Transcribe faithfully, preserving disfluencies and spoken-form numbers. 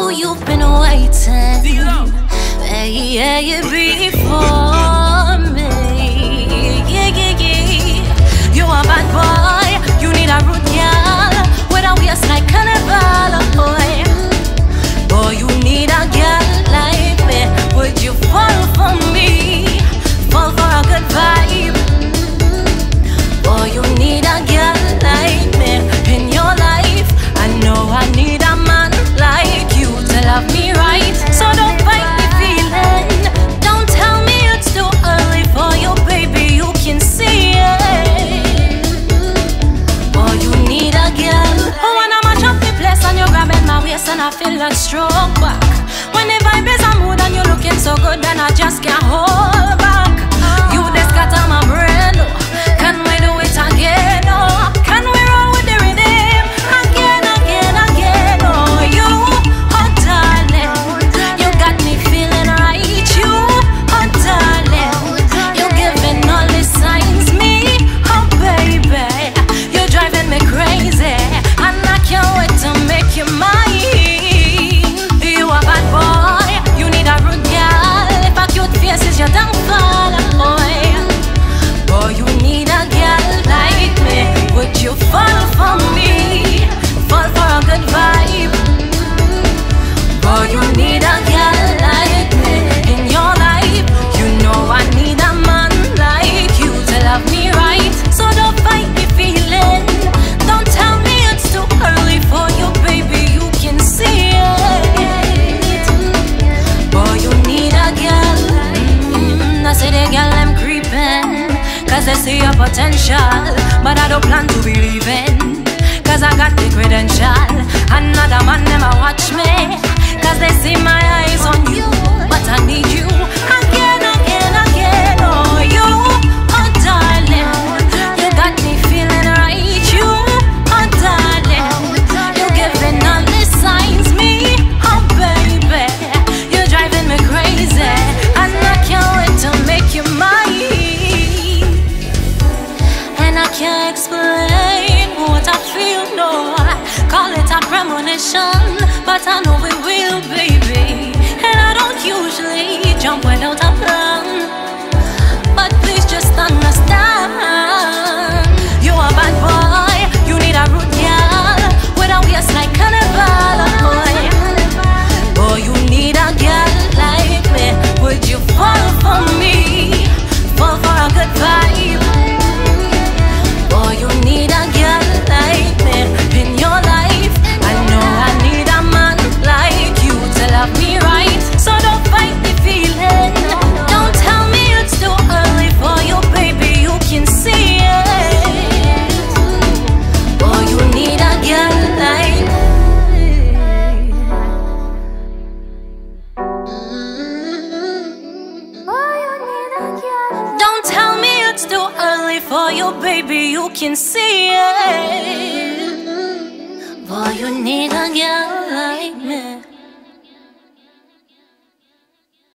you, you've been waiting. Yeah, yeah, before me. Yeah, yeah, yeah. You a bad boy, you need a rude girl with a waist like carnival, boy. Boy, you need a girl like me. Would you fall for me? Fall for a good vibe. Boy, you need a girl like me in your life. I know I need a man like you to love me right. So don't fight me feeling. Don't tell me it's too early for you, baby. You can see it. Boy, you need a girl. Oh, when I'm a up the place and you're grabbing my waist and I feel like stroke back. When the vibe is a mood and you're looking so good, then I just can't hold back. You just got on my brain. Can we do it again? Oh, can we roll with the rhythm? Again, again, again. Oh, you, oh darling, you got me feeling right. You, oh darling, you're giving all the signs. Me, oh baby, you're driving me crazy, and I can't wait to make you mine. You a bad boy, you need a rude girl. If a cute face is your downfall, boy. Boy, you need a girl like me. Would you fall for me? Fall for a good vibe. Boy, you need a girl like me in your life. You know I need a man like you to love me right. So don't fight me feeling. Don't tell me it's too early for you, baby. You can see it. Boy, you need a girl. Mm, I say the girl I'm creeping, cause they see your potential, but I don't plan to be leaving, cause I got the credential. Another man never watch me, cause they see my eyes on you, but I need you again, again, again. Oh, you, oh darling, you got me feeling right. You, oh darling, you're giving all the signs. Me, oh baby, you're driving me crazy, and I can't wait to make you mine. I can't explain what I feel, no. Call it a premonition, but I know it will, baby. And I don't usually jump without a plan, but please just understand. You a bad boy, you need a rude girl with a waist like carnival, boy. Boy, you need a girl like me. Would you fall for me? Fall for a good vibe. Boy, you need a girl like me in your life. I know I need a man like you to love me right. So don't fight the feeling. Don't tell me it's too early for you, baby. You can see it. Boy, you need a girl like me. Boy, you need a girl. Don't tell me it's too early for you, baby, you can see it. Boy, you need a girl like me.